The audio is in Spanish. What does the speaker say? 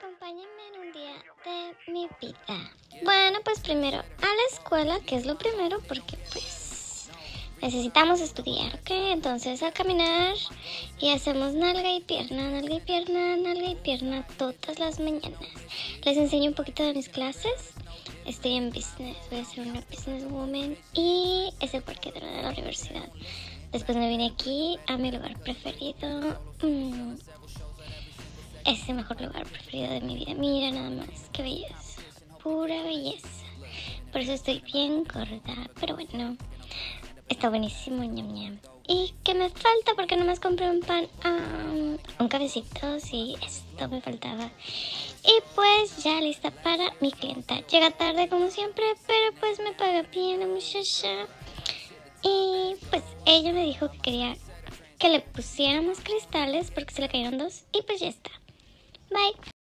Acompáñenme en un día de mi vida. Bueno, pues primero a la escuela, que es lo primero, porque pues necesitamos estudiar, ¿ok? Entonces a caminar y hacemos nalga y pierna, nalga y pierna, nalga y pierna todas las mañanas. Les enseño un poquito de mis clases. Estoy en business, voy a ser una businesswoman y es el parqueadero de la universidad. Después me vine aquí a mi lugar preferido. Es el mejor lugar preferido de mi vida. Mira nada más, qué belleza, pura belleza. Por eso estoy bien gorda, pero bueno, está buenísimo, ñam ñam. ¿Y qué me falta? Porque nomás compré un pan, un cafecito, sí, esto me faltaba. Y pues ya lista para mi clienta. Llega tarde como siempre, pero pues me paga bien la muchacha. Y pues ella me dijo que quería que le pusiéramos cristales porque se le cayeron dos y pues ya está. Bye.